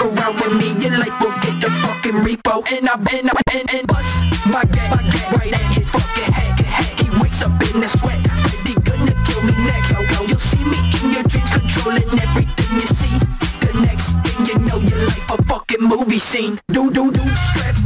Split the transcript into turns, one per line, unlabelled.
around with me, your life will get the fucking repo. And bust my gat right at his fucking head. He wakes up in the sweat, he gonna kill me next. You'll see me in your dreams, controlling everything you see. The next thing you know, your life a fucking movie scene. Do, stress